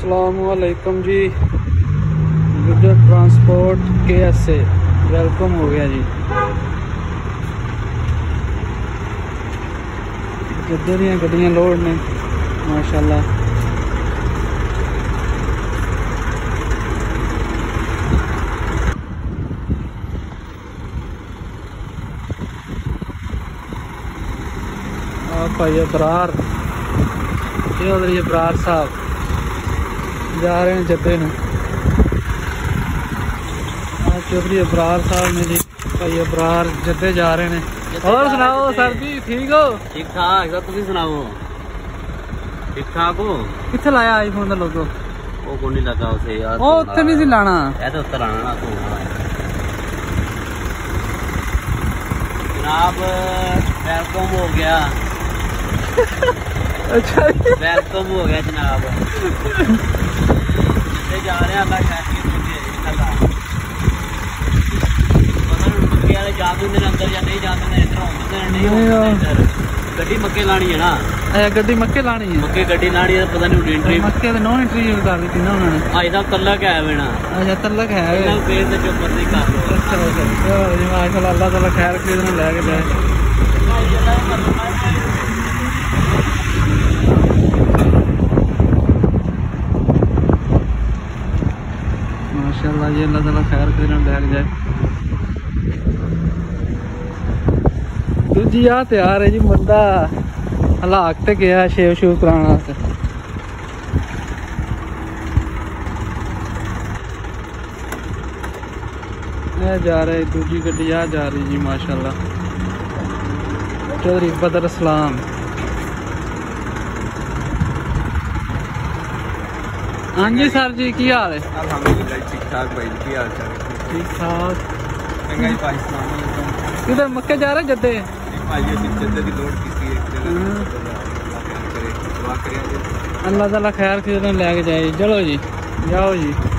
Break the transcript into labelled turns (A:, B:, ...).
A: अस्सलामुअलैकुम जी। गुजर transport KS से वेलकम हो गया जी। जिधर दियां गड्डियां लोड ने माशाल्लाह। भाई अबरार चौधरी अबरार साहब जा रहे हैं जद्दे में। चौधरी अबरार साहब ने जी भाई अबरार जद्दे जा रहे हैं। और सुनाओ सर जी, ठीक हो?
B: ठीक ठाक सर, तुम सुनाओ ठीक ठाक हो?
A: किथे लाया आईफोन का लोगो?
B: वो को नहीं लगा उसे यार,
A: वो उत्थे नहीं सी लाना,
B: ये तो उत्ते लाना ना तू। जनाब वेलकम हो गया।
A: अच्छा
B: वेलकम हो गया जनाब। जा रहे हैं अल्लाह जाते अंदर या नहीं जाते इधर गड्डी मक्के लानी है ना।
A: गड्डी मक्के लानी है,
B: मक्के गड्डी लानी है, पता नहीं एंट्री
A: मक्के तो नो एंट्री कर दी ना उन्होंने।
B: अज तक तलक है ना।
A: अच्छा तलक है
B: पेड़ से चुप नहीं कर लो।
A: अच्छा माशाल्लाह, अल्लाह ताला खैर खरीदने लेके जाए। माशाल्लाह ये अल्लाह ताला खैर खरीदने लेके जाए। दूजी आ तैयार है जी, बंदा हलाक ते गया शेव शूव कराने। जा रहे दूजी गड्डी आ जा रही जी माशाल्लाह। चौधरी बदर इस्लाम। हाँ जी सर जी, की हाल है?
B: अल्हम्दुलिल्लाह ठीक ठाक भाई, की हाल चाल?
A: ठीक ठाक।
B: भाई
A: किधर मक्के जा रहे जद्दे? अल्लाह ताला खैर खरीदने लेके जाए। चलो जी, जाओ जी।